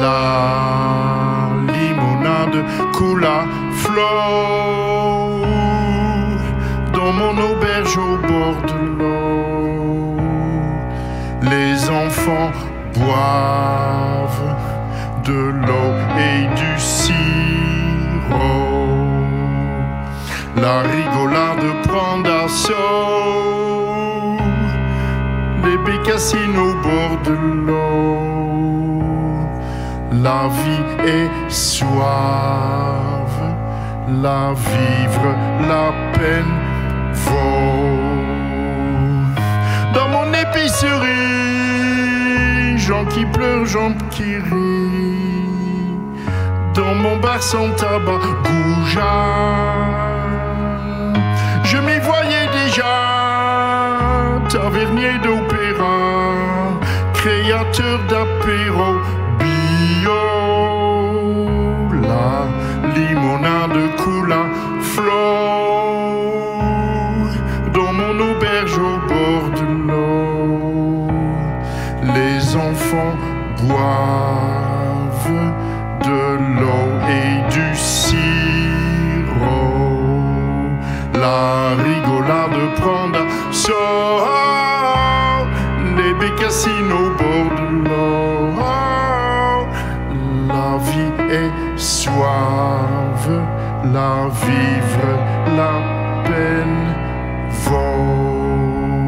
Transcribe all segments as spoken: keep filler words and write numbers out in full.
La limonade coule à flot dans mon auberge au bord de l'eau. Les enfants boivent de l'eau et du sirop. La rigolade prend d'assaut les bécassines au bord de l'eau. La vie est suave, la vivre, la peine vaut. Dans mon épicerie, gens qui pleurent, gens qui rient. Dans mon bar sans tabac, goujat. Je m'y voyais déjà, tavernier d'opéra, créateur d'apéro bio. La limonade coule à flot dans mon auberge au bord de l'eau. Les enfants boivent de l'eau et du sirop. La rigolade prend d'assaut les bécassines au bord de l'eau. La vie est suave, la vivre, la peine vaut.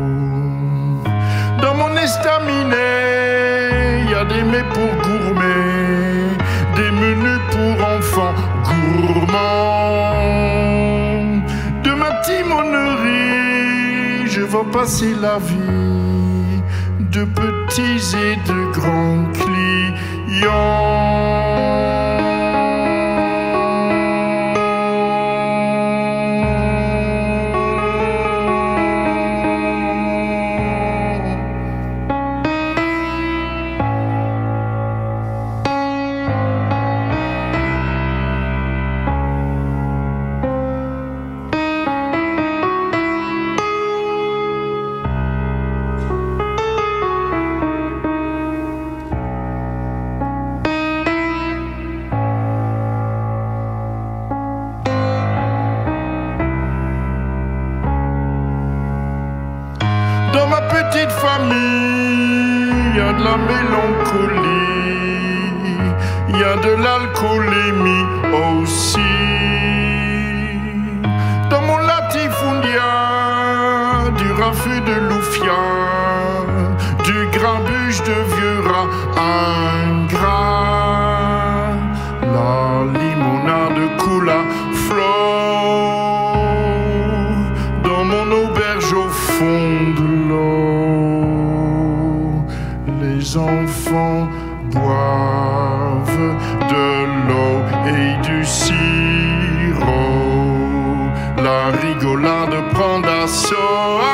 Dans mon estaminet, y a des mets pour gourmets, des menus pour enfants gourmands. De ma timonerie, je vois passer la vie de petits et de grands clients. Dans ma petite famille, y a de la mélancolie, y a de l'alcoolémie aussi. Dans mon latifundia, du raffut de loufia, du grabuge de vieux rat ingrat. La limonade coule à flot dans mon auberge au fond de l'eau. Les enfants boivent de l'eau et du sirop. La rigolade prend d'assaut